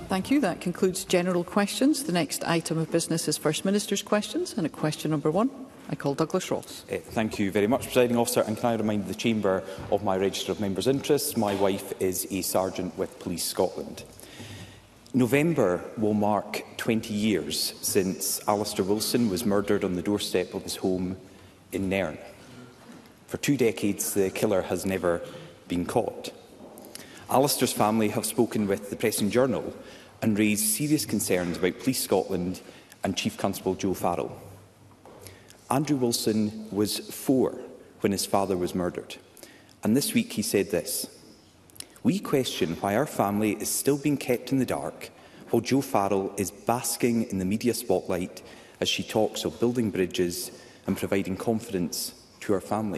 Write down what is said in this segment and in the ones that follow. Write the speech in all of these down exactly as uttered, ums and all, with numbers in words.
Thank you. That concludes general questions. The next item of business is First Minister's questions, and at question number one, I call Douglas Ross. Uh, thank you very much, Presiding Officer. And can I remind the Chamber of my register of members' interests? My wife is a sergeant with Police Scotland. November will mark twenty years since Alistair Wilson was murdered on the doorstep of his home in Nairn. For two decades, the killer has never been caught. Alistair's family have spoken with the Press and Journal and raised serious concerns about Police Scotland and Chief Constable Joe Farrell. Andrew Wilson was four when his father was murdered, and this week he said this: "We question why our family is still being kept in the dark while Joe Farrell is basking in the media spotlight as she talks of building bridges and providing confidence to our family."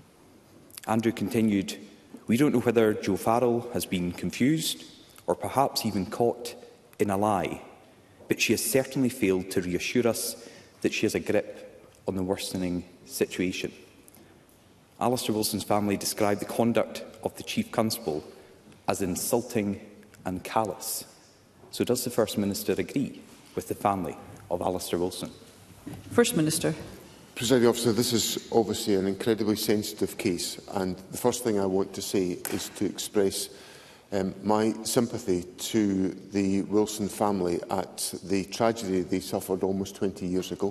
Andrew continued, "We don't know whether Joe Farrell has been confused or perhaps even caught in a lie, but she has certainly failed to reassure us that she has a grip on the worsening situation." Alistair Wilson's family described the conduct of the Chief Constable as insulting and callous. So does the First Minister agree with the family of Alistair Wilson? First Minister. Presiding Officer, this is obviously an incredibly sensitive case, and the first thing I want to say is to express um, my sympathy to the Wilson family at the tragedy they suffered almost twenty years ago,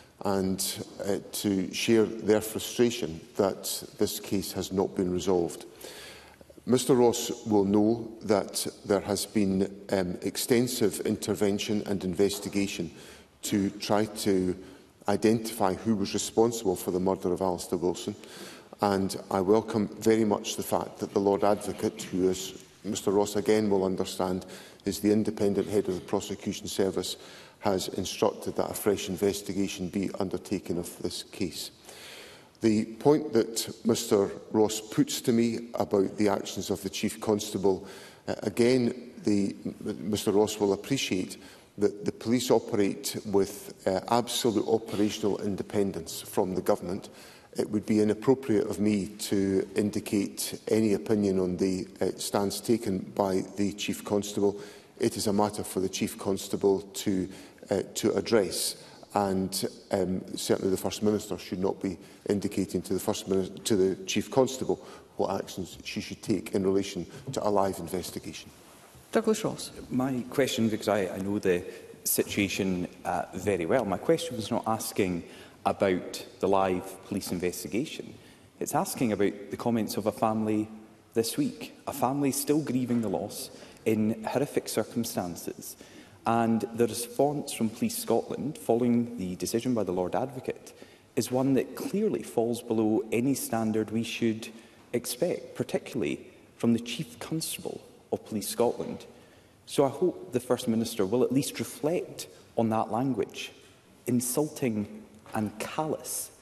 and uh, to share their frustration that this case has not been resolved. Mr Ross will know that there has been um, extensive intervention and investigation to try to identify who was responsible for the murder of Alistair Wilson, and I welcome very much the fact that the Lord Advocate, who, as Mr Ross again will understand, is the independent head of the Prosecution Service, has instructed that a fresh investigation be undertaken of this case. The point that Mr Ross puts to me about the actions of the Chief Constable, uh, again, the, Mr Ross will appreciate that the police operate with uh, absolute operational independence from the government. It would be inappropriate of me to indicate any opinion on the uh, stance taken by the Chief Constable. It is a matter for the Chief Constable to, uh, to address, and um, certainly the First Minister should not be indicating to the, First Minister, to the Chief Constable what actions she should take in relation to a live investigation. Douglas Ross. My question, because I, I know the situation uh, very well, my question was not asking about the live police investigation. It's asking about the comments of a family this week, a family still grieving the loss in horrific circumstances. And the response from Police Scotland, following the decision by the Lord Advocate, is one that clearly falls below any standard we should expect, particularly from the Chief Constable of Police Scotland. So I hope the First Minister will at least reflect on that language, insulting and callous.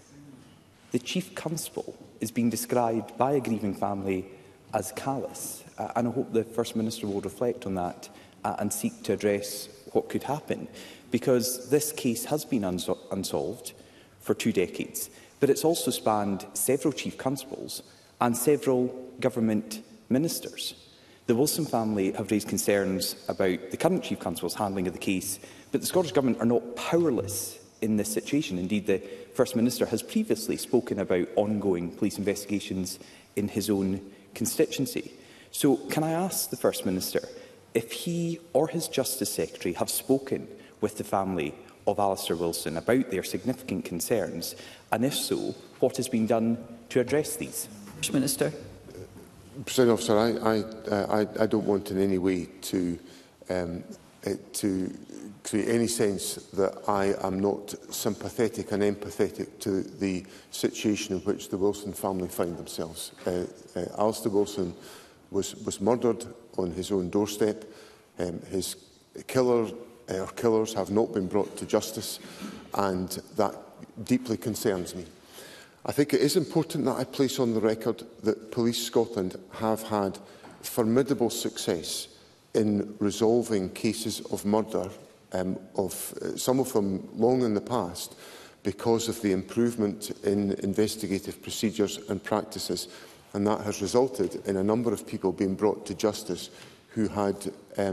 The Chief Constable is being described by a grieving family as callous, uh, and I hope the First Minister will reflect on that uh, and seek to address what could happen, because this case has been unsol unsolved for two decades, but it's also spanned several Chief Constables and several government ministers. The Wilson family have raised concerns about the current Chief Constable's handling of the case, but the Scottish Government are not powerless in this situation. Indeed, the First Minister has previously spoken about ongoing police investigations in his own constituency. So can I ask the First Minister if he or his Justice Secretary have spoken with the family of Alistair Wilson about their significant concerns, and if so, what has been done to address these? First Minister. Presiding Officer, I, I, uh, I, I don't want in any way to, um, uh, to create any sense that I am not sympathetic and empathetic to the situation in which the Wilson family find themselves. Uh, uh, Alistair Wilson was, was murdered on his own doorstep. Um, his killer uh, or killers have not been brought to justice, and that deeply concerns me. I think it is important that I place on the record that Police Scotland have had formidable success in resolving cases of murder, um, of uh, some of them long in the past, because of the improvement in investigative procedures and practices, and that has resulted in a number of people being brought to justice who had um,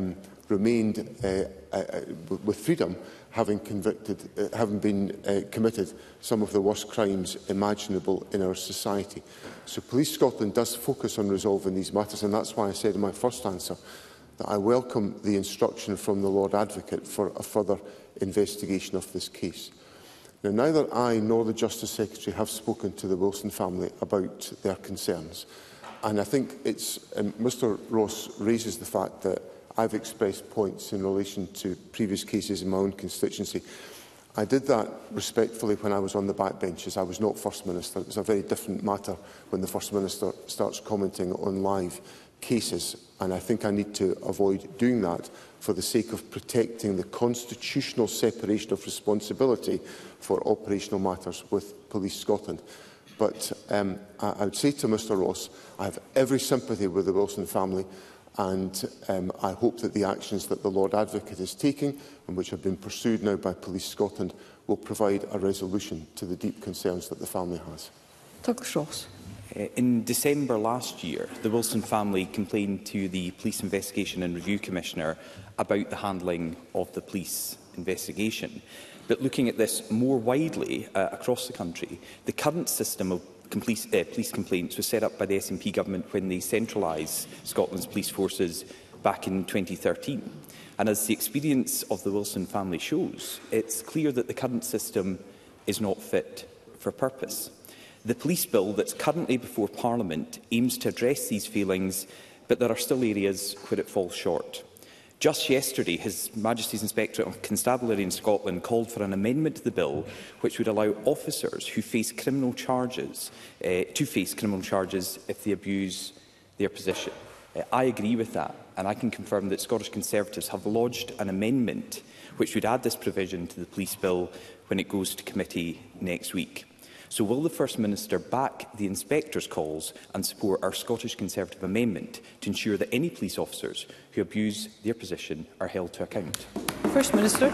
remained uh, uh, with freedom, having convicted, uh, having been uh, committed some of the worst crimes imaginable in our society. So Police Scotland does focus on resolving these matters, and that's why I said in my first answer that I welcome the instruction from the Lord Advocate for a further investigation of this case. Now, neither I nor the Justice Secretary have spoken to the Wilson family about their concerns, and I think it's, um, Mr Ross raises the fact that I've expressed points in relation to previous cases in my own constituency. I did that respectfully when I was on the backbenches. I was not First Minister. It was a very different matter when the First Minister starts commenting on live cases, and I think I need to avoid doing that for the sake of protecting the constitutional separation of responsibility for operational matters with Police Scotland. But um, I, I would say to Mr Ross, I have every sympathy with the Wilson family, and um, I hope that the actions that the Lord Advocate is taking, and which have been pursued now by Police Scotland, will provide a resolution to the deep concerns that the family has. Douglas Ross. In December last year, the Wilson family complained to the Police Investigation and Review Commissioner about the handling of the police investigation. But looking at this more widely uh, across the country, the current system of Police, uh, police complaints was set up by the S N P government when they centralised Scotland's police forces back in twenty thirteen. And as the experience of the Wilson family shows, it's clear that the current system is not fit for purpose. The police bill that's currently before Parliament aims to address these failings, but there are still areas where it falls short. Just yesterday, His Majesty's Inspectorate of Constabulary in Scotland called for an amendment to the bill which would allow officers who face criminal charges uh, to face criminal charges if they abuse their position. Uh, I agree with that, and I can confirm that Scottish Conservatives have lodged an amendment which would add this provision to the police bill when it goes to committee next week. So will the First Minister back the Inspector's calls and support our Scottish Conservative amendment to ensure that any police officers who abuse their position are held to account? First Minister.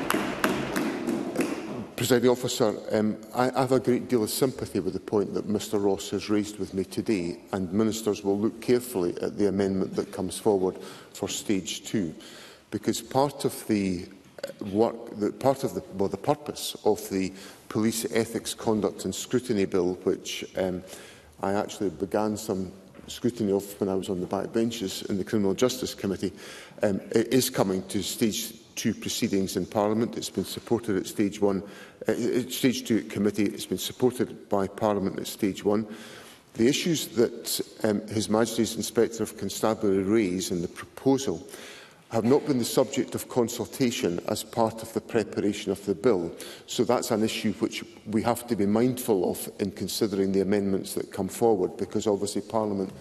Presiding Officer, um, I, I have a great deal of sympathy with the point that Mr Ross has raised with me today, and ministers will look carefully at the amendment that comes forward for stage two, because part of the work, the, part of the, well, the purpose of the Police Ethics, Conduct and Scrutiny Bill, which um, I actually began some scrutiny of when I was on the backbenches in the Criminal Justice Committee, um, it is coming to stage two proceedings in Parliament. It's been supported at stage one, uh, stage two at committee. It's been supported by Parliament at stage one. The issues that um, His Majesty's Inspector of Constabulary raised in the proposal have not been the subject of consultation as part of the preparation of the bill. So that's an issue which we have to be mindful of in considering the amendments that come forward, because obviously Parliament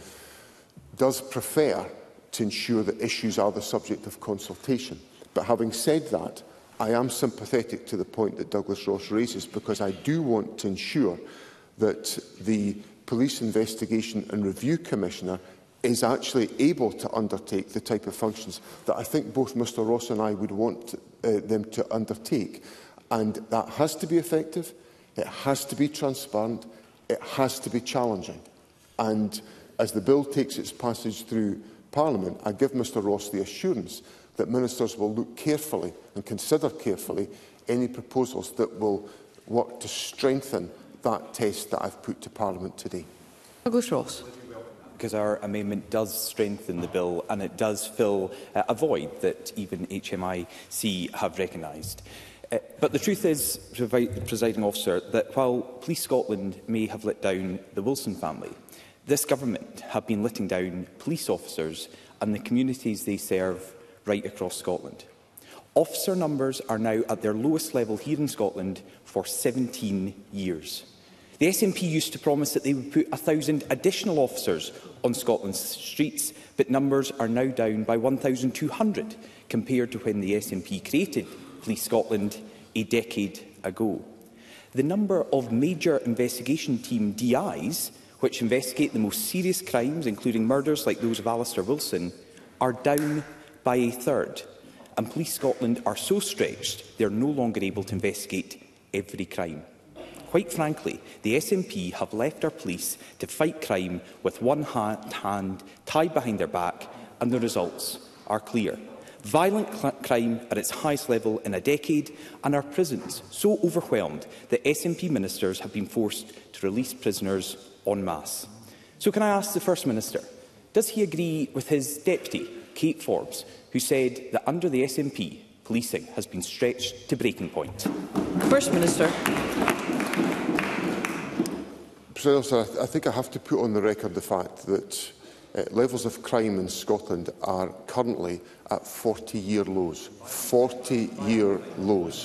does prefer to ensure that issues are the subject of consultation. But having said that, I am sympathetic to the point that Douglas Ross raises, because I do want to ensure that the Police Investigation and Review Commissioner is actually able to undertake the type of functions that I think both Mr Ross and I would want uh, them to undertake. And that has to be effective, it has to be transparent, it has to be challenging. And as the bill takes its passage through Parliament, I give Mr Ross the assurance that ministers will look carefully and consider carefully any proposals that will work to strengthen that test that I've put to Parliament today. Douglas Ross. Because our amendment does strengthen the bill and it does fill uh, a void that even H M I C have recognised. Uh, but the truth is, Presiding Officer, that while Police Scotland may have let down the Wilson family, this government have been letting down police officers and the communities they serve right across Scotland. Officer numbers are now at their lowest level here in Scotland for seventeen years. The S N P used to promise that they would put a thousand additional officers on Scotland's streets, but numbers are now down by one thousand two hundred compared to when the S N P created Police Scotland a decade ago. The number of major investigation team D Is, which investigate the most serious crimes, including murders like those of Alistair Wilson, are down by a third. And Police Scotland are so stretched they are no longer able to investigate every crime. Quite frankly, the S N P have left our police to fight crime with one hand tied behind their back, and the results are clear. Violent crime at its highest level in a decade, and our prisons so overwhelmed that S N P ministers have been forced to release prisoners en masse. So can I ask the First Minister, does he agree with his deputy, Kate Forbes, who said that under the S N P, policing has been stretched to breaking point? First Minister. President Officer, I think I have to put on the record the fact that uh, levels of crime in Scotland are currently at forty-year lows. forty-year lows.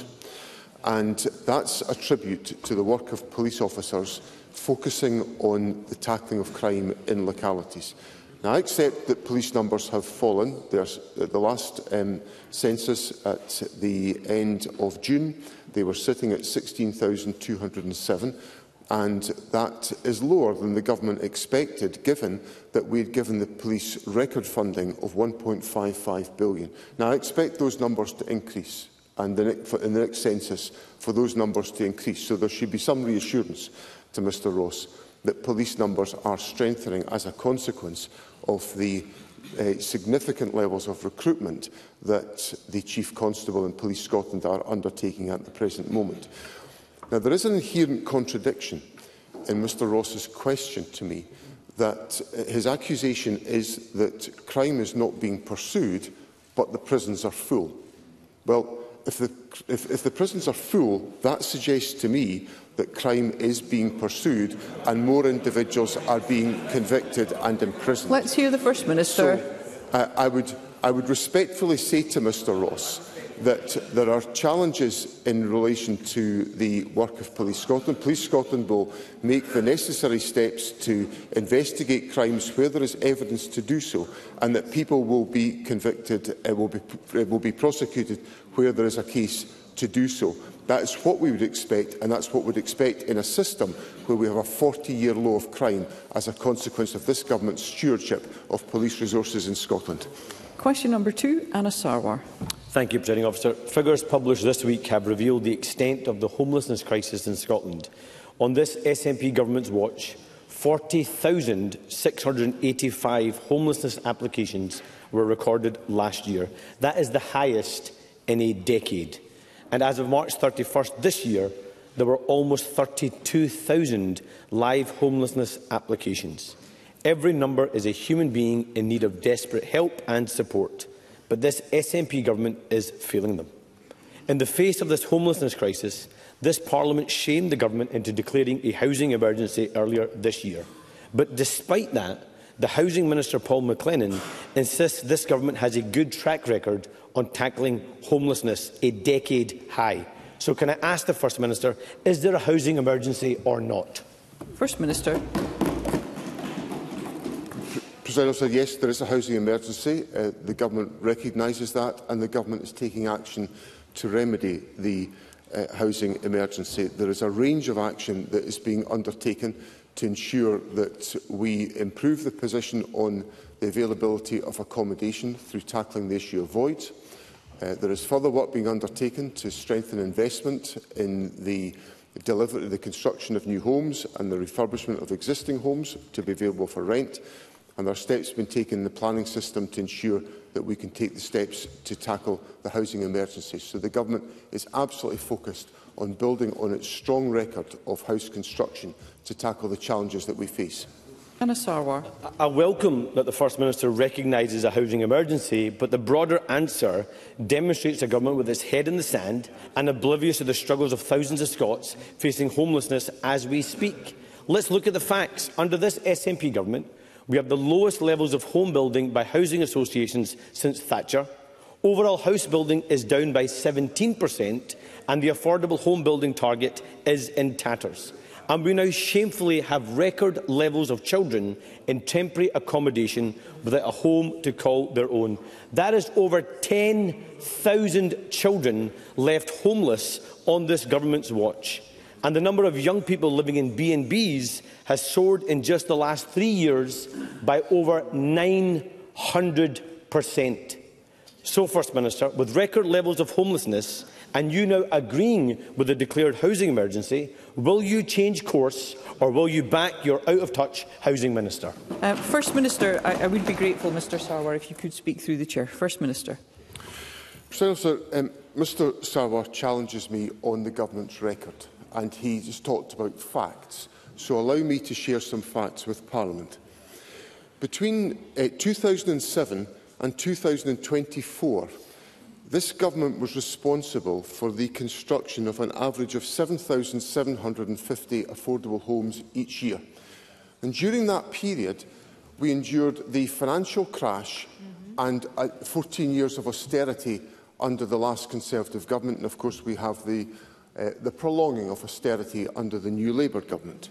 And that's a tribute to the work of police officers focusing on the tackling of crime in localities. Now, I accept that police numbers have fallen. There's, at the last um, census at the end of June, they were sitting at sixteen thousand two hundred and seven, and that is lower than the government expected, given that we had given the police record funding of one point five five billion pounds. Now, I expect those numbers to increase, and the, in the next census for those numbers to increase. So there should be some reassurance to Mr Ross that police numbers are strengthening as a consequence of the uh, significant levels of recruitment that the Chief Constable and Police Scotland are undertaking at the present moment. Now, there is an inherent contradiction in Mr Ross's question to me, that his accusation is that crime is not being pursued, but the prisons are full. Well, if the, if, if the prisons are full, that suggests to me that crime is being pursued and more individuals are being convicted and imprisoned. Let's hear the First Minister. So, uh, I, would, I would respectfully say to Mr Ross that there are challenges in relation to the work of Police Scotland. Police Scotland will make the necessary steps to investigate crimes where there is evidence to do so, and that people will be convicted, uh, will, be, uh, will be prosecuted where there is a case to do so. That is what we would expect, and that's what we would expect in a system where we have a forty-year low of crime as a consequence of this government's stewardship of police resources in Scotland. Question number two, Anna Sarwar. Thank you, Presiding Officer. Figures published this week have revealed the extent of the homelessness crisis in Scotland. On this S N P Government's watch, forty thousand six hundred and eighty-five homelessness applications were recorded last year. That is the highest in a decade. And as of March thirty-first this year, there were almost thirty-two thousand live homelessness applications. Every number is a human being in need of desperate help and support, but this S N P government is failing them. In the face of this homelessness crisis, this Parliament shamed the government into declaring a housing emergency earlier this year. But despite that, the Housing Minister Paul McLennan insists this government has a good track record on tackling homelessness, a decade high. So can I ask the First Minister, is there a housing emergency or not? First Minister. President Officer, yes, there is a housing emergency. Uh, the government recognises that, and the government is taking action to remedy the uh, housing emergency. There is a range of action that is being undertaken to ensure that we improve the position on the availability of accommodation through tackling the issue of voids. Uh, there is further work being undertaken to strengthen investment in the delivery, the construction of new homes and the refurbishment of existing homes to be available for rent. And there are steps being taken in the planning system to ensure that we can take the steps to tackle the housing emergency. So the government is absolutely focused on building on its strong record of house construction to tackle the challenges that we face. Anna Sarwar. I welcome that the First Minister recognises a housing emergency, but the broader answer demonstrates a government with its head in the sand and oblivious to the struggles of thousands of Scots facing homelessness as we speak. Let's look at the facts. Under this S N P government, we have the lowest levels of home building by housing associations since Thatcher. Overall house building is down by seventeen percent, and the affordable home building target is in tatters. And we now shamefully have record levels of children in temporary accommodation without a home to call their own. That is over ten thousand children left homeless on this government's watch. And the number of young people living in B and Bs has soared in just the last three years by over nine hundred percent. So, First Minister, with record levels of homelessness and you now agreeing with the declared housing emergency, will you change course or will you back your out-of-touch Housing Minister? Uh, First Minister, I, I would be grateful, Mr Sarwar, if you could speak through the Chair. First Minister. Sir, um, Mr Sarwar challenges me on the government's record, and he just talked about facts. So allow me to share some facts with Parliament. Between uh, two thousand seven and two thousand twenty-four, this government was responsible for the construction of an average of seven thousand seven hundred and fifty affordable homes each year. And during that period, we endured the financial crash mm-hmm. and uh, fourteen years of austerity under the last Conservative government. And of course, we have the, uh, the prolonging of austerity under the new Labour government.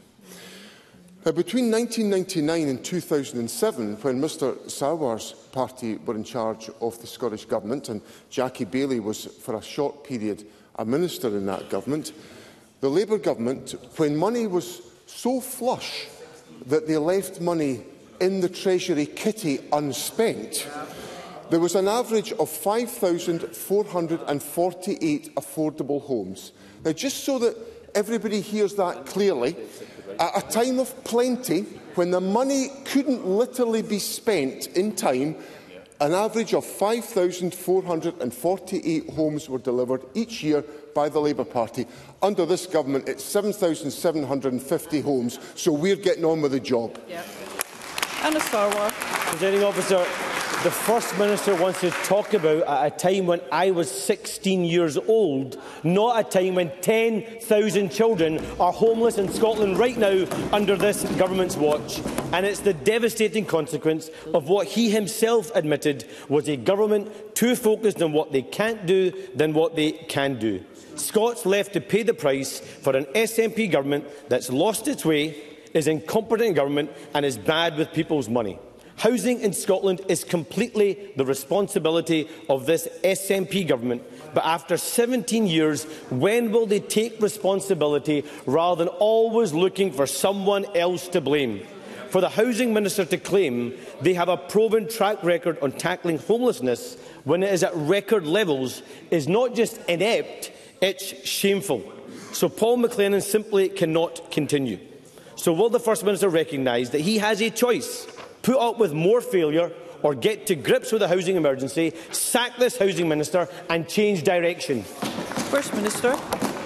Uh, between nineteen ninety-nine and two thousand seven, when Mr Sarwar's party were in charge of the Scottish Government and Jackie Baillie was, for a short period, a minister in that government, the Labour government, when money was so flush that they left money in the Treasury kitty unspent, there was an average of five thousand four hundred and forty-eight affordable homes. Now, just so that everybody hears that clearly, at a time of plenty, when the money couldn't literally be spent in time, an average of five thousand four hundred and forty-eight homes were delivered each year by the Labour Party. Under this government, it's seven thousand seven hundred and fifty homes, so we're getting on with the job. Yeah. Anna Sarwar. Presiding Officer, the First Minister wants to talk about at a time when I was sixteen years old, not a time when ten thousand children are homeless in Scotland right now under this government's watch. And it's the devastating consequence of what he himself admitted was a government too focused on what they can't do than what they can do. Scots left to pay the price for an S N P government that's lost its way, is incompetent in government and is bad with people's money. Housing in Scotland is completely the responsibility of this S N P government. But after seventeen years, when will they take responsibility rather than always looking for someone else to blame? For the Housing Minister to claim they have a proven track record on tackling homelessness when it is at record levels is not just inept, it's shameful. So Paul McLennan simply cannot continue. So will the First Minister recognise that he has a choice? Put up with more failure or get to grips with the housing emergency, sack this Housing Minister and change direction? First Minister.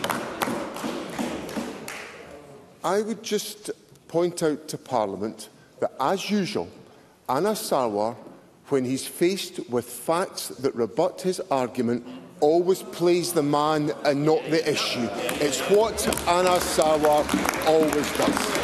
I would just point out to Parliament that, as usual, Anna Sarwar, when he's faced with facts that rebut his argument, always plays the man and not the issue. It's what Anna Sarwar always does.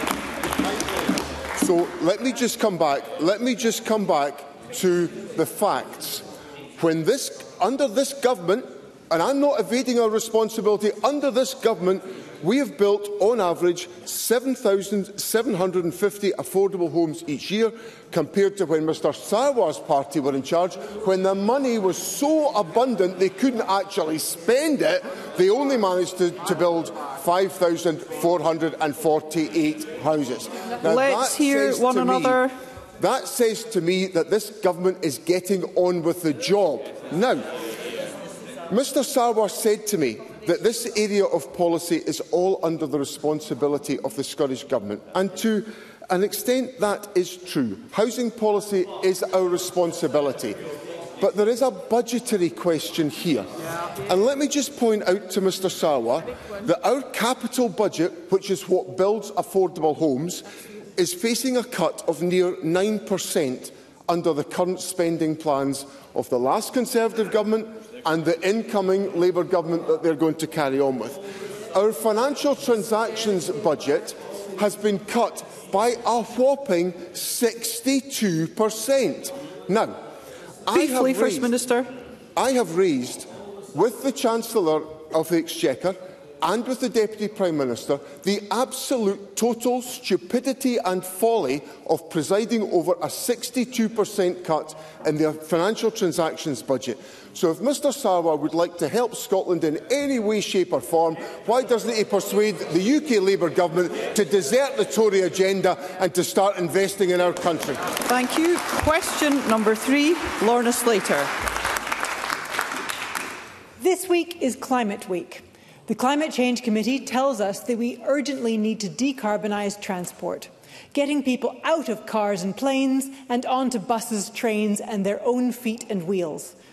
So let me just come back. Let me just come back to the facts. When this, under this government, and I'm not evading our responsibility, under this government, we have built, on average, seven thousand seven hundred and fifty affordable homes each year, compared to when Mr Sarwar's party were in charge, when the money was so abundant they couldn't actually spend it. They only managed to, to build five thousand four hundred and forty-eight houses. Now, Let's hear one another. Me, that says to me that this government is getting on with the job. Now, Mr Sarwar said to me that this area of policy is all under the responsibility of the Scottish Government. And to an extent that is true. Housing policy is our responsibility. But there is a budgetary question here. And let me just point out to Mr Sarwar that our capital budget, which is what builds affordable homes, is facing a cut of near nine percent under the current spending plans of the last Conservative government and the incoming Labour government that they're going to carry on with. Our financial transactions budget has been cut by a whopping sixty-two percent. Now, I have, Briefly, First raised, Minister. I have raised with the Chancellor of the Exchequer and with the Deputy Prime Minister the absolute total stupidity and folly of presiding over a sixty-two percent cut in the financial transactions budget. So if Mr Sarwar would like to help Scotland in any way, shape or form, why doesn't he persuade the U K Labour government to desert the Tory agenda and to start investing in our country? Thank you. Question number three, Lorna Slater. This week is Climate Week. The Climate Change Committee tells us that we urgently need to decarbonise transport, getting people out of cars and planes and onto buses, trains and their own feet and wheels.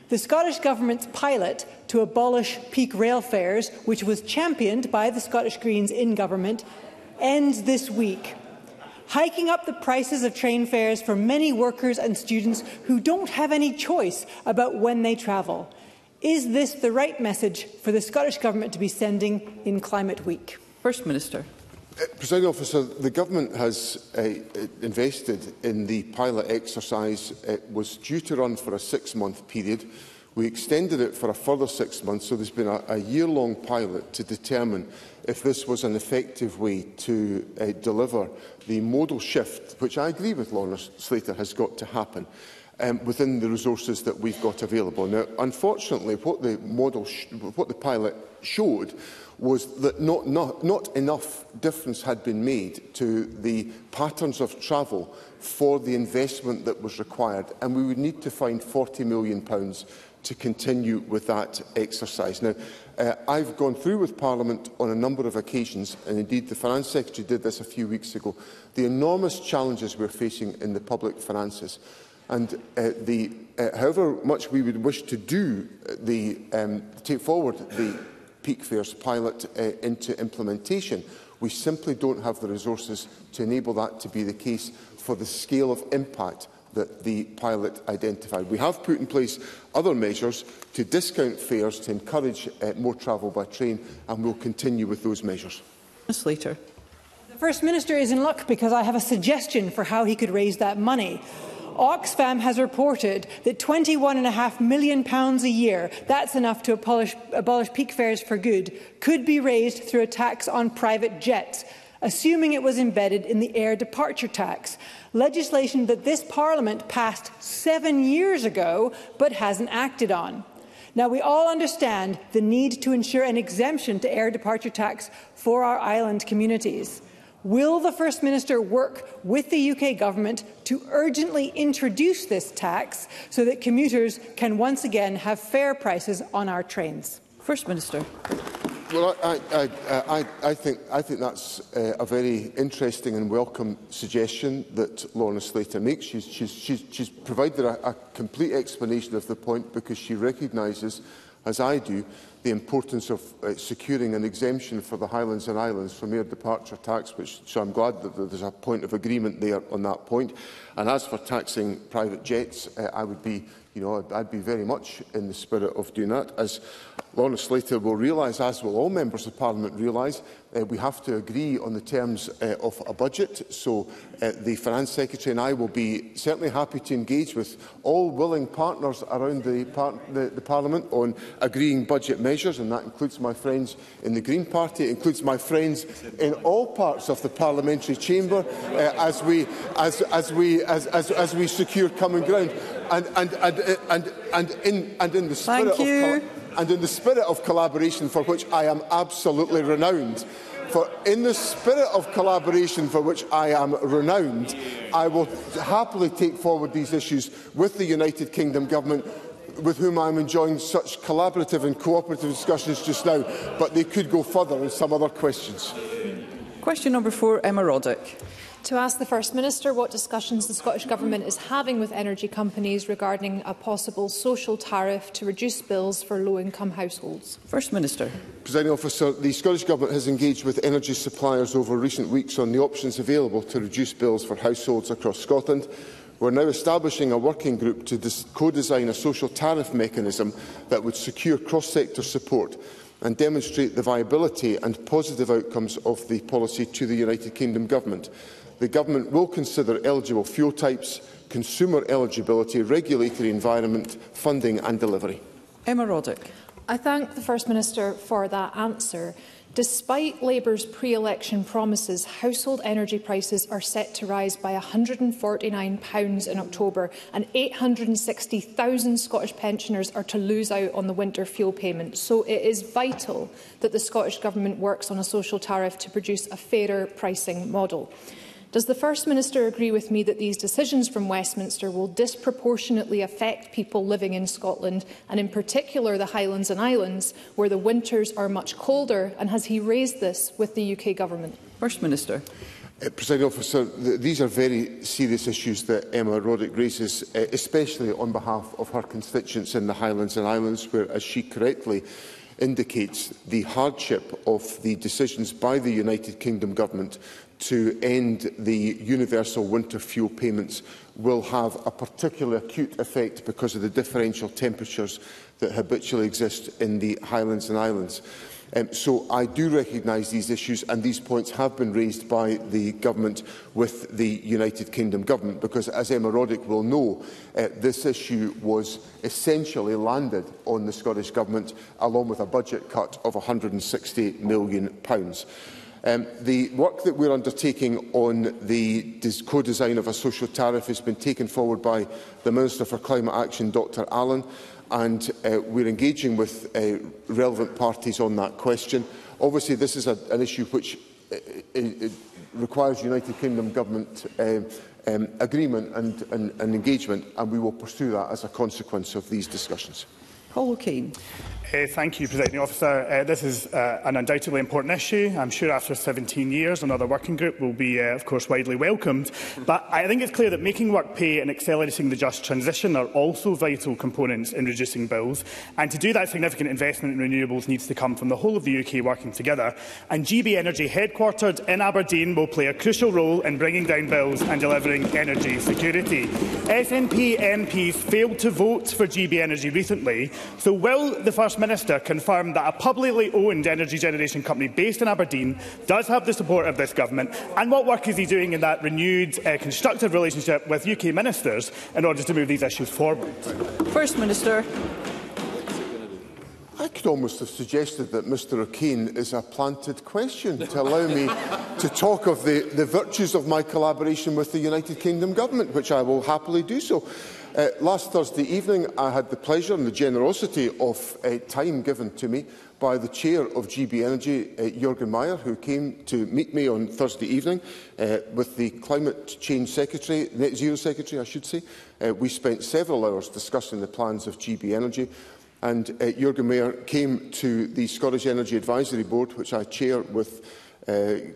The Scottish Government's pilot to abolish peak rail fares, which was championed by the Scottish Greens in government, ends this week, hiking up the prices of train fares for many workers and students who don't have any choice about when they travel. Is this the right message for the Scottish Government to be sending in Climate Week? First Minister. Uh, Presiding Officer, the Government has uh, invested in the pilot exercise. It was due to run for a six-month period. We extended it for a further six months, so there's been a, a year-long pilot to determine if this was an effective way to uh, deliver the modal shift, which I agree with Lorna Slater has got to happen, um, within the resources that we've got available. Now, unfortunately, what the, model sh what the pilot showed was that not, not, not enough difference had been made to the patterns of travel for the investment that was required, and we would need to find forty million pounds to continue with that exercise. Now, uh, I've gone through with Parliament on a number of occasions, and indeed the Finance Secretary did this a few weeks ago, the enormous challenges we're facing in the public finances. And uh, the, uh, however much we would wish to do the, um, take forward the peak fares pilot uh, into implementation, we simply don't have the resources to enable that to be the case for the scale of impact that the pilot identified. We have put in place other measures to discount fares to encourage uh, more travel by train, and we'll continue with those measures. Miz Slater. The First Minister is in luck because I have a suggestion for how he could raise that money. Oxfam has reported that twenty-one point five million pounds a year, that's enough to abolish, abolish peak fares for good, could be raised through a tax on private jets, assuming it was embedded in the air departure tax, legislation that this Parliament passed seven years ago but hasn't acted on. Now, we all understand the need to ensure an exemption to air departure tax for our island communities. Will the First Minister work with the U K Government to urgently introduce this tax so that commuters can once again have fair prices on our trains? First Minister. Well, I, I, I, I, think, I think that's uh, a very interesting and welcome suggestion that Lorna Slater makes. She's, she's, she's, she's provided a, a complete explanation of the point because she recognises, as I do, the importance of uh, securing an exemption for the Highlands and Islands from air departure tax, which, so I'm glad that there's a point of agreement there on that point. And as for taxing private jets, uh, I would be, you know, I'd, I'd be very much in the spirit of doing that. As Lorna Slater will realise, as will all members of Parliament realise, uh, we have to agree on the terms uh, of a budget. So uh, the Finance Secretary and I will be certainly happy to engage with all willing partners around the, par the, the Parliament on agreeing budget measures, and that includes my friends in the Green Party, it includes my friends in all parts of the parliamentary chamber, uh, as we as as we as, as as we secure common ground, and and and and, and in and in the spirit Thank you. of and in the spirit of collaboration, for which I am absolutely renowned. For in the spirit of collaboration for which I am renowned, I will happily take forward these issues with the United Kingdom Government, with whom I am enjoying such collaborative and cooperative discussions just now, but they could go further in some other questions. Question number four, Emma Roddick. To ask the First Minister what discussions the Scottish Government is having with energy companies regarding a possible social tariff to reduce bills for low-income households. First Minister. Presiding Officer, the Scottish Government has engaged with energy suppliers over recent weeks on the options available to reduce bills for households across Scotland. We are now establishing a working group to co-design a social tariff mechanism that would secure cross-sector support and demonstrate the viability and positive outcomes of the policy to the United Kingdom Government. The Government will consider eligible fuel types, consumer eligibility, regulatory environment, funding and delivery. Emma Roddick. I thank the First Minister for that answer. Despite Labour's pre-election promises, household energy prices are set to rise by one hundred and forty-nine pounds in October, and eight hundred and sixty thousand Scottish pensioners are to lose out on the winter fuel payment. So it is vital that the Scottish Government works on a social tariff to produce a fairer pricing model. Does the First Minister agree with me that these decisions from Westminster will disproportionately affect people living in Scotland, and in particular the Highlands and Islands, where the winters are much colder, and has he raised this with the U K Government? First Minister. Uh, Presiding Officer, th these are very serious issues that Emma Roddick raises, uh, especially on behalf of her constituents in the Highlands and Islands, where, as she correctly indicates, the hardship of the decisions by the United Kingdom Government to end the universal winter fuel payments will have a particularly acute effect because of the differential temperatures that habitually exist in the Highlands and Islands. Um, so I do recognise these issues, and these points have been raised by the Government with the United Kingdom Government, because, as Emma Roddick will know, uh, this issue was essentially landed on the Scottish Government, along with a budget cut of one hundred and sixty million pounds. Um, the work that we are undertaking on the co-design of a social tariff has been taken forward by the Minister for Climate Action, Dr Allen, and uh, we are engaging with uh, relevant parties on that question. Obviously, this is a, an issue which uh, it requires United Kingdom Government uh, um, agreement and, and, and engagement, and we will pursue that as a consequence of these discussions. Paul O'Kane. Uh, thank you, Presiding Officer. Uh, this is uh, an undoubtedly important issue. I'm sure after seventeen years, another working group will be, uh, of course, widely welcomed. But I think it's clear that making work pay and accelerating the just transition are also vital components in reducing bills. And to do that, significant investment in renewables needs to come from the whole of the U K working together. And G B Energy, headquartered in Aberdeen, will play a crucial role in bringing down bills and delivering energy security. S N P M Ps failed to vote for G B Energy recently. So will the First Minister confirm that a publicly owned energy generation company based in Aberdeen does have the support of this Government? And what work is he doing in that renewed, uh, constructive relationship with U K ministers in order to move these issues forward? First Minister. I could almost have suggested that Mr O'Kane is a planted question to allow me to talk of the, the virtues of my collaboration with the United Kingdom Government, which I will happily do so. Uh, last Thursday evening, I had the pleasure and the generosity of uh, time given to me by the chair of G B Energy, uh, Jürgen Meyer, who came to meet me on Thursday evening uh, with the Climate Change Secretary, Net Zero Secretary, I should say. Uh, we spent several hours discussing the plans of G B Energy. And uh, Jürgen Meyer came to the Scottish Energy Advisory Board, which I chair with uh,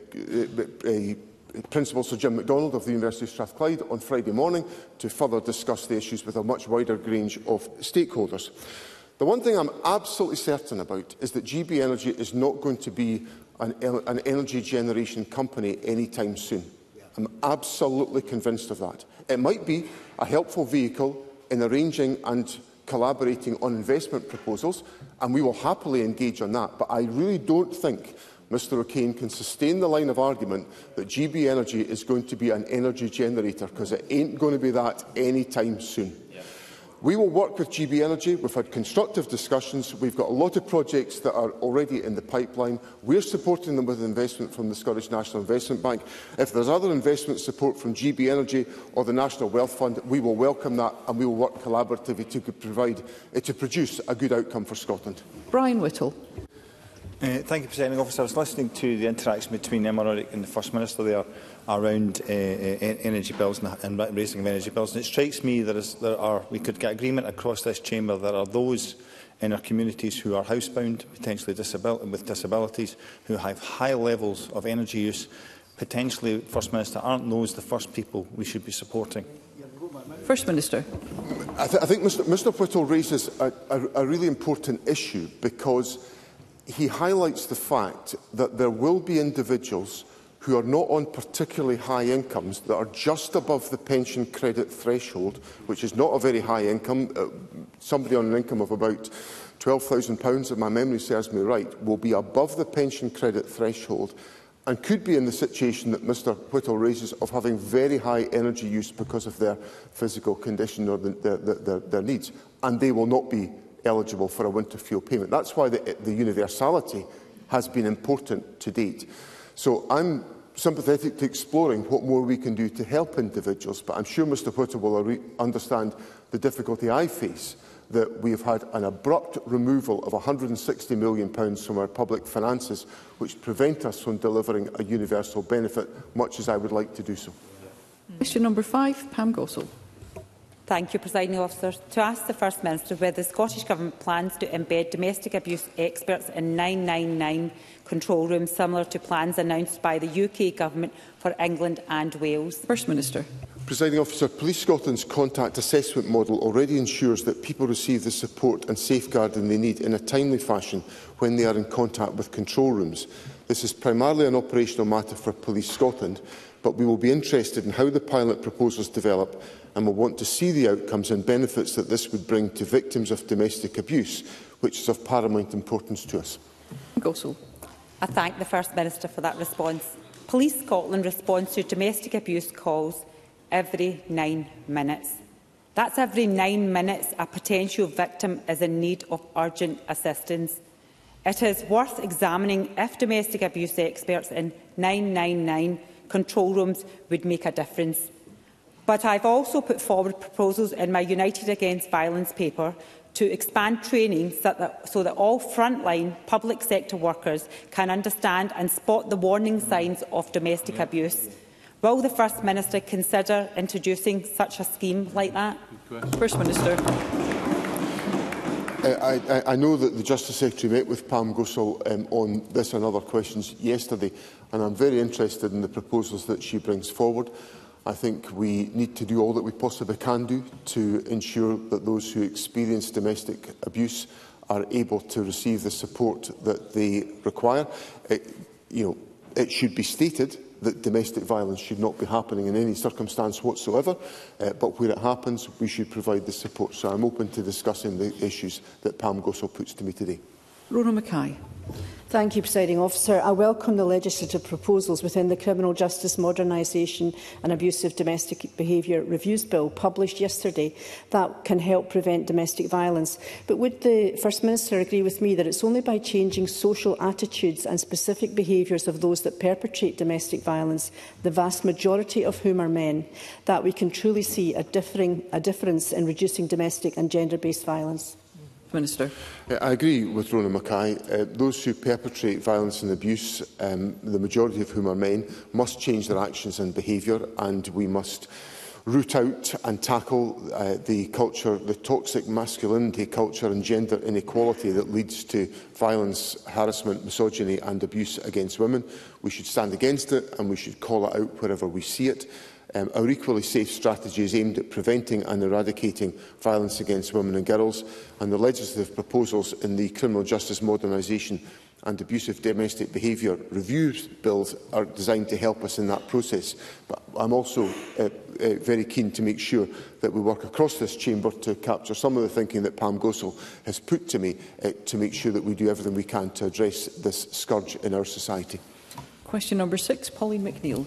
uh, Principal Sir Jim MacDonald of the University of Strathclyde on Friday morning to further discuss the issues with a much wider range of stakeholders. The one thing I'm absolutely certain about is that G B Energy is not going to be an, an energy generation company anytime soon. I'm absolutely convinced of that. It might be a helpful vehicle in arranging and collaborating on investment proposals, and we will happily engage on that. But I really don't think Mr O'Kane can sustain the line of argument that G B Energy is going to be an energy generator, because it ain't going to be that any time soon. Yeah. We will work with G B Energy. We've had constructive discussions. We've got a lot of projects that are already in the pipeline. We're supporting them with investment from the Scottish National Investment Bank. If there's other investment support from G B Energy or the National Wealth Fund, we will welcome that, and we will work collaboratively to provide uh, to produce a good outcome for Scotland. Brian Whittle. Uh, thank you, Presiding Officer. I was listening to the interaction between Emma Roddick and the First Minister there around uh, uh, energy bills and, and raising of energy bills. And it strikes me that is, there are, we could get agreement across this chamber. There are those in our communities who are housebound, potentially disabil with disabilities, who have high levels of energy use. Potentially, First Minister, aren't those the first people we should be supporting? First Minister. I, th I think Mr Mr Whittle raises a, a, a really important issue, because he highlights the fact that there will be individuals who are not on particularly high incomes that are just above the pension credit threshold, which is not a very high income. Uh, somebody on an income of about twelve thousand pounds, if my memory serves me right, will be above the pension credit threshold and could be in the situation that Mr Whittle raises of having very high energy use because of their physical condition or the, the, the, their, their needs, and they will not be eligible for a winter fuel payment. That's why the, the universality has been important to date. So I'm sympathetic to exploring what more we can do to help individuals, but I'm sure Mr Whittle will understand the difficulty I face, that we have had an abrupt removal of one hundred and sixty million pounds from our public finances, which prevent us from delivering a universal benefit, much as I would like to do so. Question number five, Pam Gossel. Thank you, Presiding Officer. To ask the First Minister whether the Scottish Government plans to embed domestic abuse experts in nine nine nine control rooms, similar to plans announced by the U K Government for England and Wales. First Minister. Presiding Officer, Police Scotland's contact assessment model already ensures that people receive the support and safeguarding they need in a timely fashion when they are in contact with control rooms. This is primarily an operational matter for Police Scotland, but we will be interested in how the pilot proposals develop and will want to see the outcomes and benefits that this would bring to victims of domestic abuse, which is of paramount importance to us. Gossel. I thank the First Minister for that response. Police Scotland responds to domestic abuse calls every nine minutes. That's every nine minutes a potential victim is in need of urgent assistance. It is worth examining if domestic abuse experts in nine nine nine control rooms would make a difference. But I have also put forward proposals in my United Against Violence paper to expand training so that, so that all frontline public sector workers can understand and spot the warning signs of domestic yeah. abuse. Will the First Minister consider introducing such a scheme like that? First Minister. Uh, I, I know that the Justice Secretary met with Pam Gossel um, on this and other questions yesterday, and I'm very interested in the proposals that she brings forward. I think we need to do all that we possibly can do to ensure that those who experience domestic abuse are able to receive the support that they require. It, you know, it should be stated that domestic violence should not be happening in any circumstance whatsoever, uh, but where it happens, we should provide the support. So I'm open to discussing the issues that Pam Gossel puts to me today. Rona Mackay. Thank you, Presiding Officer. I welcome the legislative proposals within the Criminal Justice Modernisation and Abusive Domestic Behaviour Reviews Bill published yesterday that can help prevent domestic violence. But would the First Minister agree with me that it's only by changing social attitudes and specific behaviours of those that perpetrate domestic violence, the vast majority of whom are men, that we can truly see a, differing, a difference in reducing domestic and gender-based violence? Minister. I agree with Rona Mackay. Uh, those who perpetrate violence and abuse, um, the majority of whom are men, must change their actions and behaviour, and we must root out and tackle uh, the culture, the toxic masculinity culture and gender inequality that leads to violence, harassment, misogyny and abuse against women. We should stand against it and we should call it out wherever we see it. Um, our Equally Safe strategy is aimed at preventing and eradicating violence against women and girls, and the legislative proposals in the Criminal Justice Modernisation and Abusive Domestic Behaviour Review bills are designed to help us in that process. But I'm also uh, uh, very keen to make sure that we work across this chamber to capture some of the thinking that Pam Gossel has put to me uh, to make sure that we do everything we can to address this scourge in our society. Question number six, Pauline McNeill.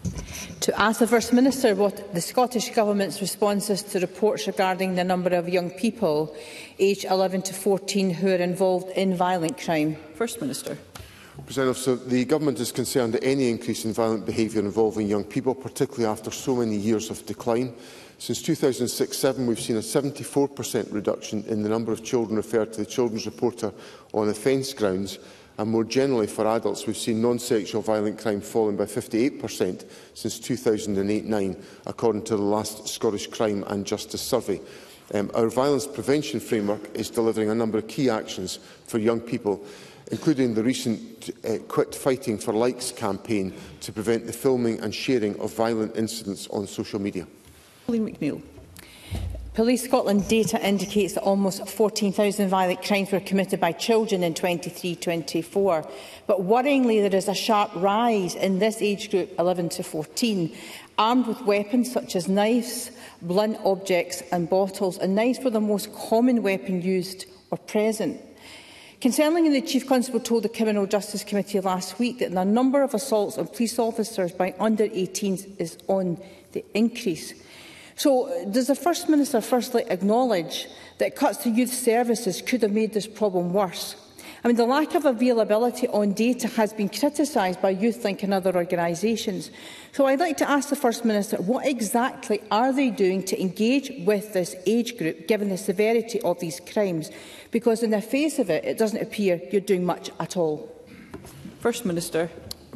To ask the First Minister what the Scottish Government's response is to reports regarding the number of young people aged eleven to fourteen who are involved in violent crime. First Minister. President Officer, the Government is concerned that any increase in violent behaviour involving young people, particularly after so many years of decline. Since two thousand six seven, we've seen a seventy-four percent reduction in the number of children referred to the Children's Reporter on offence grounds. And more generally, for adults, we've seen non-sexual violent crime falling by fifty-eight percent since two thousand eight nine, according to the last Scottish Crime and Justice Survey. Um, our violence prevention framework is delivering a number of key actions for young people, including the recent uh, Quit Fighting for Likes campaign to prevent the filming and sharing of violent incidents on social media. Pauline McNeill. Police Scotland data indicates that almost fourteen thousand violent crimes were committed by children in twenty-three twenty-four. But worryingly, there is a sharp rise in this age group, eleven to fourteen, armed with weapons such as knives, blunt objects and bottles, and knives were the most common weapon used or present. Concerningly, the Chief Constable told the Criminal Justice Committee last week that the number of assaults on police officers by under eighteens is on the increase. So, does the First Minister firstly acknowledge that cuts to youth services could have made this problem worse? I mean, the lack of availability on data has been criticised by YouthLink and other organisations. So I'd like to ask the First Minister, what exactly are they doing to engage with this age group, given the severity of these crimes? Because in the face of it, it doesn't appear you're doing much at all. First Minister.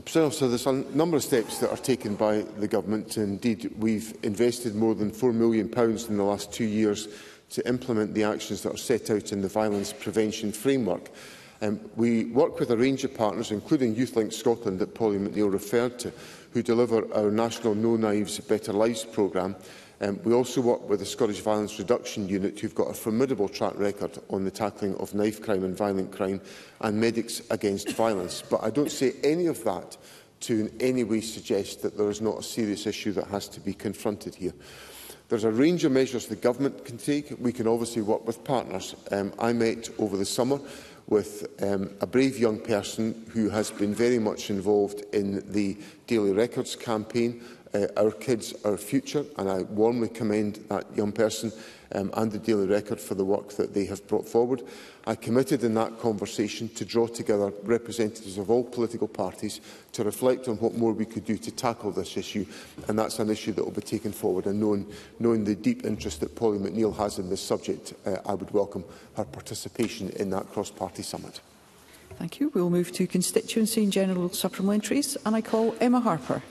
President Officer, there's a number of steps that are taken by the Government. Indeed, we've invested more than four million pounds in the last two years to implement the actions that are set out in the Violence Prevention Framework. Um, we work with a range of partners, including YouthLink Scotland that Polly McNeill referred to, who deliver our national No Knives Better Lives programme. Um, we also work with the Scottish Violence Reduction Unit, who've got a formidable track record on the tackling of knife crime and violent crime, and Medics Against Violence. But I don't say any of that to in any way suggest that there is not a serious issue that has to be confronted here. There's a range of measures the Government can take. We can obviously work with partners. Um, I met over the summer with um, a brave young person who has been very much involved in the Daily Records campaign, uh, Our Kids, Our Future, and I warmly commend that young person um, and the Daily Record for the work that they have brought forward. I committed in that conversation to draw together representatives of all political parties to reflect on what more we could do to tackle this issue, and that's an issue that will be taken forward. And knowing, knowing the deep interest that Polly McNeill has in this subject, uh, I would welcome her participation in that cross-party summit. Thank you. We will move to constituency and general supplementaries, and I call Emma Harper.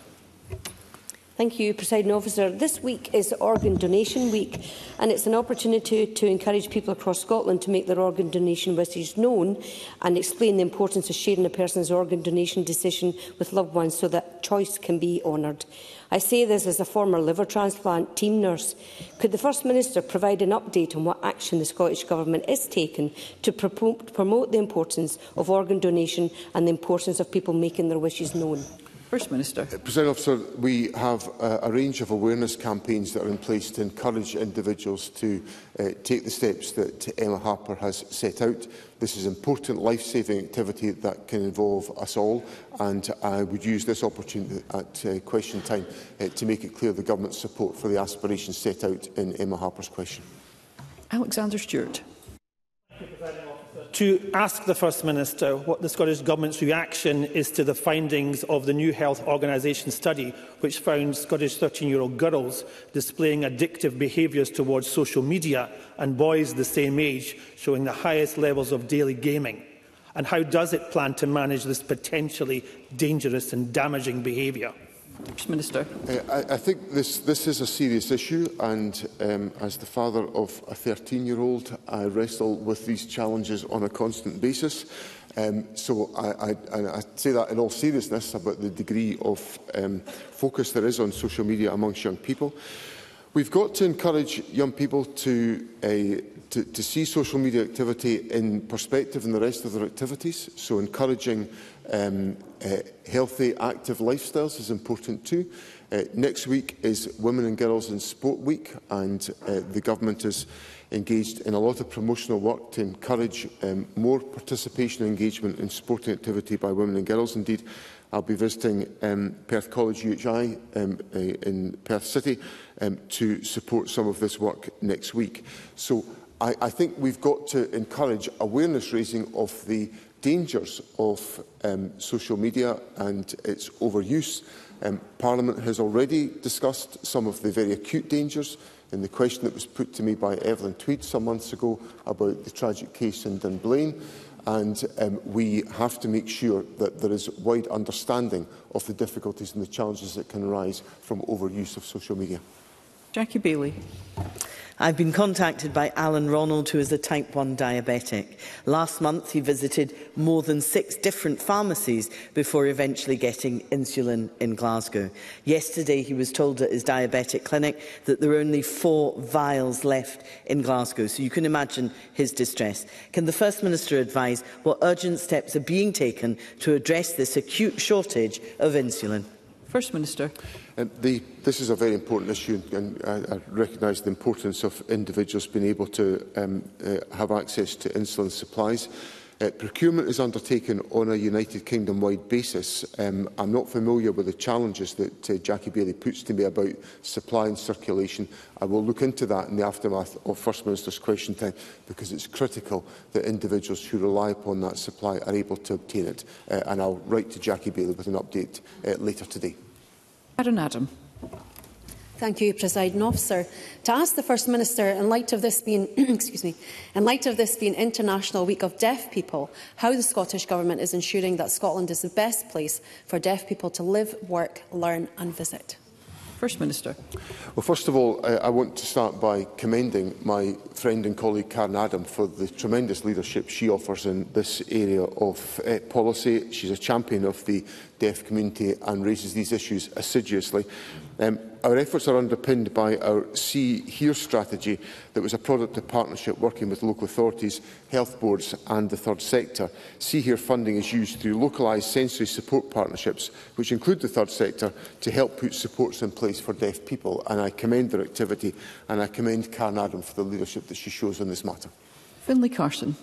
Thank you, Presiding Officer. This week is Organ Donation Week, and it's an opportunity to encourage people across Scotland to make their organ donation wishes known and explain the importance of sharing a person's organ donation decision with loved ones so that choice can be honoured. I say this as a former liver transplant team nurse. Could the First Minister provide an update on what action the Scottish Government is taking to promote the importance of organ donation and the importance of people making their wishes known? First Minister. Uh, President Officer, we have uh, a range of awareness campaigns that are in place to encourage individuals to uh, take the steps that Emma Harper has set out. This is important life-saving activity that can involve us all, and I would use this opportunity at uh, question time uh, to make it clear the Government's support for the aspirations set out in Emma Harper's question. Alexander Stewart. To ask the First Minister what the Scottish Government's reaction is to the findings of the New Health Organisation study, which found Scottish thirteen-year-old girls displaying addictive behaviours towards social media and boys the same age showing the highest levels of daily gaming. And how does it plan to manage this potentially dangerous and damaging behaviour? First Minister. Uh, I, I think this, this is a serious issue, and um, as the father of a thirteen-year-old, I wrestle with these challenges on a constant basis. Um, so I, I, I say that in all seriousness about the degree of um, focus there is on social media amongst young people. We've got to encourage young people to, uh, to, to see social media activity in perspective in the rest of their activities, so encouraging um, uh, healthy, active lifestyles is important too. Uh, next week is Women and Girls in Sport Week, and uh, the Government is engaged in a lot of promotional work to encourage um, more participation and engagement in sporting activity by women and girls. Indeed, I'll be visiting um, Perth College U H I um, uh, in Perth City um, to support some of this work next week. So I, I think we've got to encourage awareness raising of the dangers of um, social media and its overuse. Um, Parliament has already discussed some of the very acute dangers in the question that was put to me by Evelyn Tweed some months ago about the tragic case in Dunblane. And um, we have to make sure that there is wide understanding of the difficulties and the challenges that can arise from overuse of social media. Jackie Bailey. I've been contacted by Alan Ronald, who is a type one diabetic. Last month, he visited more than six different pharmacies before eventually getting insulin in Glasgow. Yesterday, he was told at his diabetic clinic that there are only four vials left in Glasgow, so you can imagine his distress. Can the First Minister advise what urgent steps are being taken to address this acute shortage of insulin? First Minister. Uh, the, this is a very important issue, and I, I recognise the importance of individuals being able to um, uh, have access to insulin supplies. Uh, procurement is undertaken on a United Kingdom-wide basis. Um, I'm not familiar with the challenges that uh, Jackie Bailey puts to me about supply and circulation. I will look into that in the aftermath of First Minister's question time, because it's critical that individuals who rely upon that supply are able to obtain it. Uh, and I'll write to Jackie Bailey with an update uh, later today. Aaron Adam. Thank you, Presiding Officer. To ask the First Minister, in light of this being, excuse me, in light of this being International Week of Deaf People, how the Scottish Government is ensuring that Scotland is the best place for deaf people to live, work, learn and visit. First Minister. Well, first of all, uh, I want to start by commending my friend and colleague Karen Adam for the tremendous leadership she offers in this area of uh, policy. She's a champion of the deaf community and raises these issues assiduously. Um, our efforts are underpinned by our See Here strategy that was a product of partnership working with local authorities, health boards and the third sector. See Here funding is used through localised sensory support partnerships, which include the third sector, to help put supports in place for deaf people. And I commend their activity and I commend Karen Adam for the leadership that she shows on this matter. Finlay Carson.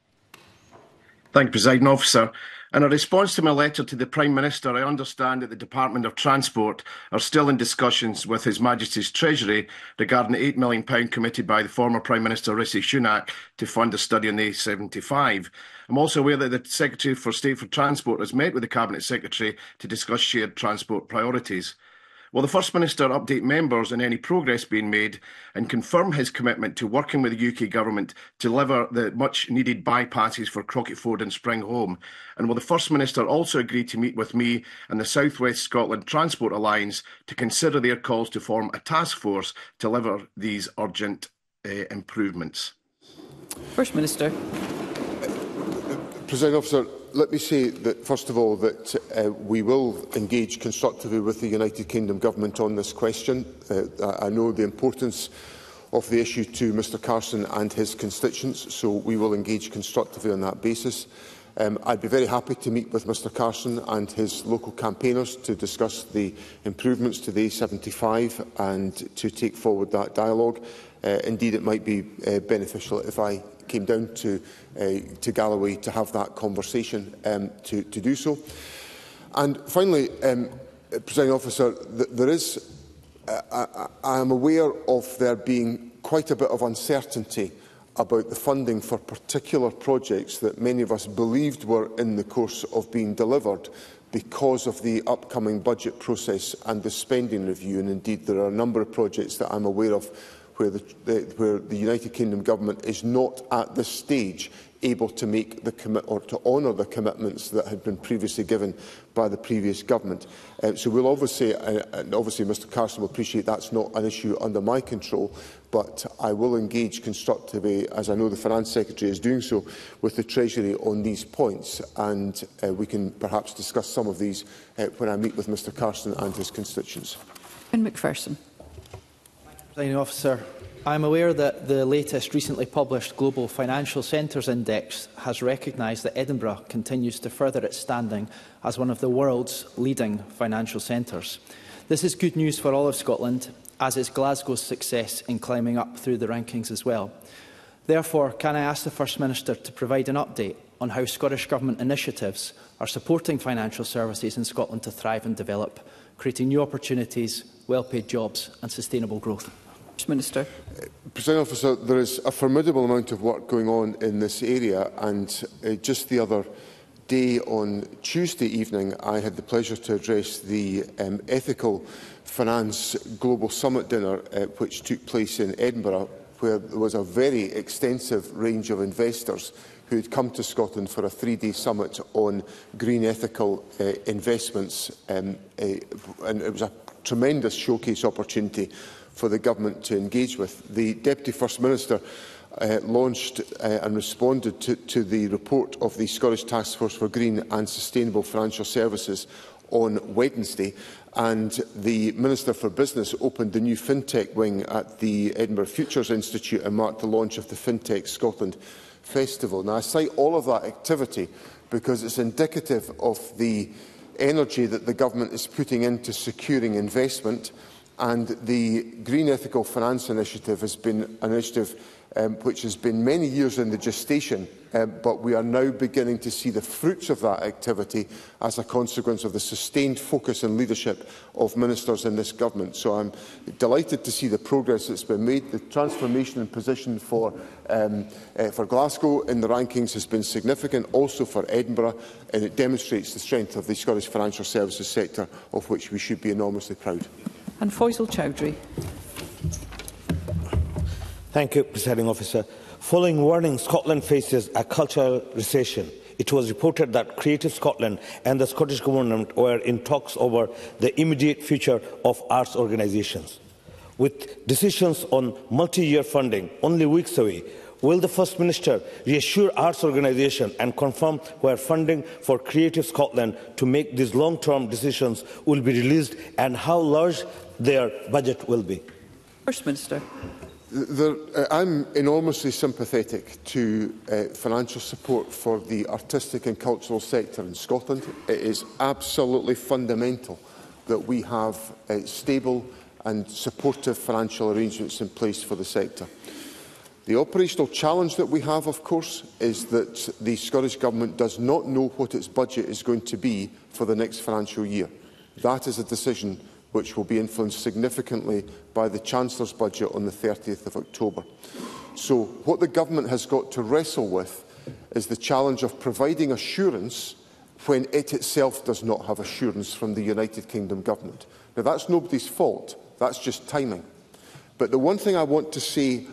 Thank you, Presiding Officer. In a response to my letter to the Prime Minister, I understand that the Department of Transport are still in discussions with His Majesty's Treasury regarding the eight million pounds committed by the former Prime Minister Rishi Sunak to fund a study on the A seventy-five. I'm also aware that the Secretary for State for Transport has met with the Cabinet Secretary to discuss shared transport priorities. Will the First Minister update members on any progress being made and confirm his commitment to working with the U K Government to deliver the much-needed bypasses for Crocketford and Springholm? And will the First Minister also agree to meet with me and the South West Scotland Transport Alliance to consider their calls to form a task force to deliver these urgent uh, improvements? First Minister. Presiding Officer, let me say that, first of all, that uh, we will engage constructively with the United Kingdom Government on this question. Uh, I know the importance of the issue to Mr Carson and his constituents, so we will engage constructively on that basis. Um, I'd be very happy to meet with Mr Carson and his local campaigners to discuss the improvements to the A seventy-five and to take forward that dialogue. Uh, indeed, it might be uh, beneficial if I came down to, uh, to Galloway to have that conversation um, to, to do so. And finally, um, Presiding Officer, th there is, uh, I, I am aware of there being quite a bit of uncertainty about the funding for particular projects that many of us believed were in the course of being delivered because of the upcoming budget process and the spending review. And indeed, there are a number of projects that I'm aware of where the, the, where the United Kingdom Government is not at this stage able to make the commit or to honour the commitments that had been previously given by the previous government. Uh, so we'll obviously, uh, and obviously Mr Carson will appreciate that's not an issue under my control, but I will engage constructively, as I know the Finance Secretary is doing so, with the Treasury on these points, and uh, we can perhaps discuss some of these uh, when I meet with Mr Carson and his constituents. And Macpherson. Presiding Officer, I am aware that the latest recently published Global Financial Centres Index has recognised that Edinburgh continues to further its standing as one of the world's leading financial centres. This is good news for all of Scotland, as is Glasgow's success in climbing up through the rankings as well. Therefore, can I ask the First Minister to provide an update on how Scottish Government initiatives are supporting financial services in Scotland to thrive and develop, creating new opportunities, well-paid jobs and sustainable growth? Minister. Uh, Presiding Officer, there is a formidable amount of work going on in this area, and uh, just the other day on Tuesday evening I had the pleasure to address the um, Ethical Finance Global Summit dinner uh, which took place in Edinburgh, where there was a very extensive range of investors who had come to Scotland for a three-day summit on green ethical uh, investments, um, uh, and it was a tremendous showcase opportunity for the Government to engage with. The Deputy First Minister uh, launched uh, and responded to, to the report of the Scottish Task Force for Green and Sustainable Financial Services on Wednesday, and the Minister for Business opened the new FinTech wing at the Edinburgh Futures Institute and marked the launch of the FinTech Scotland Festival. Now, I cite all of that activity because it's indicative of the energy that the Government is putting into securing investment. And the Green Ethical Finance Initiative has been an initiative um, which has been many years in the gestation, um, but we are now beginning to see the fruits of that activity as a consequence of the sustained focus and leadership of ministers in this Government. So I'm delighted to see the progress that's been made. The transformation in position for, um, uh, for Glasgow in the rankings has been significant, also for Edinburgh, and it demonstrates the strength of the Scottish financial services sector, of which we should be enormously proud. And Faisal Chowdhury. Thank you, Presiding Officer. Following warning, Scotland faces a cultural recession. It was reported that Creative Scotland and the Scottish Government were in talks over the immediate future of arts organisations. With decisions on multi-year funding only weeks away, will the First Minister reassure arts organisations and confirm where funding for Creative Scotland to make these long-term decisions will be released and how large their budget will be? First Minister. There, uh, I'm enormously sympathetic to uh, financial support for the artistic and cultural sector in Scotland. It is absolutely fundamental that we have uh, stable and supportive financial arrangements in place for the sector. The operational challenge that we have, of course, is that the Scottish Government does not know what its budget is going to be for the next financial year. That is a decision which will be influenced significantly by the Chancellor's budget on the thirtieth of October. So what the Government has got to wrestle with is the challenge of providing assurance when it itself does not have assurance from the United Kingdom Government. Now, that's nobody's fault. That's just timing. But the one thing I want to say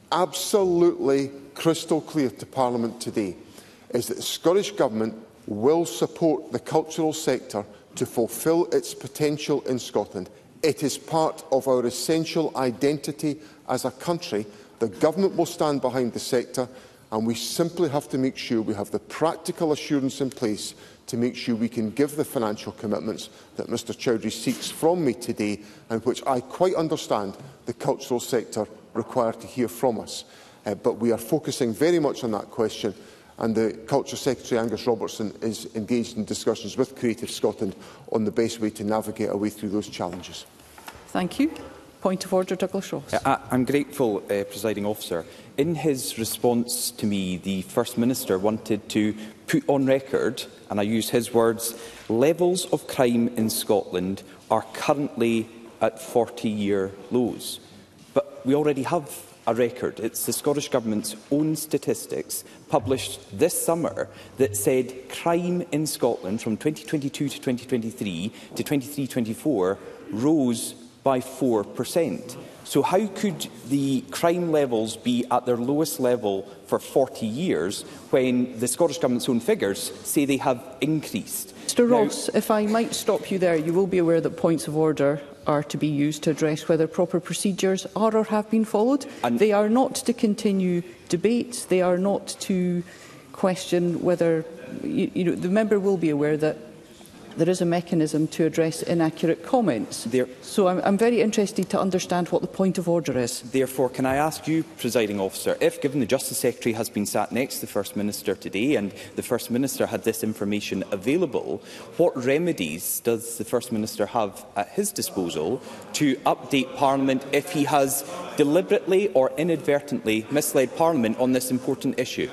absolutely crystal clear to Parliament today is that the Scottish Government will support the cultural sector to fulfil its potential in Scotland. It is part of our essential identity as a country. The Government will stand behind the sector, and we simply have to make sure we have the practical assurance in place to make sure we can give the financial commitments that Mr Chowdhury seeks from me today, and which I quite understand the cultural sector require to hear from us. Uh, but we are focusing very much on that question, and the Culture Secretary, Angus Robertson, is engaged in discussions with Creative Scotland on the best way to navigate our way through those challenges. Thank you. Point of order, Douglas Ross. I, I'm grateful, uh, Presiding Officer. In his response to me, the First Minister wanted to put on record, and I use his words, levels of crime in Scotland are currently at forty-year lows. But we already have a record. It's the Scottish Government's own statistics published this summer that said crime in Scotland from twenty twenty-two to twenty twenty-three to twenty-three twenty-four rose by four percent. So how could the crime levels be at their lowest level for forty years when the Scottish Government's own figures say they have increased? Mr Ross, now, if I might stop you there, you will be aware that points of order are to be used to address whether proper procedures are or have been followed. And they are not to continue debates. They are not to question whether... You, you know, the member will be aware that there is a mechanism to address inaccurate comments. There, so I'm, I'm very interested to understand what the point of order is. Therefore, can I ask you, Presiding Officer, if, given the Justice Secretary has been sat next to the First Minister today and the First Minister had this information available, what remedies does the First Minister have at his disposal to update Parliament if he has deliberately or inadvertently misled Parliament on this important issue?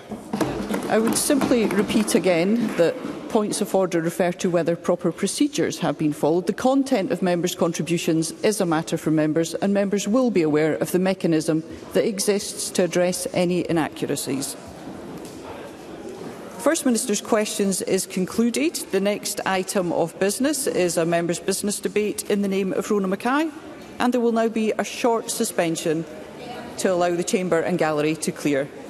I would simply repeat again that points of order refer to whether proper procedures have been followed. The content of members' contributions is a matter for members, and members will be aware of the mechanism that exists to address any inaccuracies. First Minister's questions is concluded. The next item of business is a members' business debate in the name of Rona Mackay, and there will now be a short suspension to allow the chamber and gallery to clear.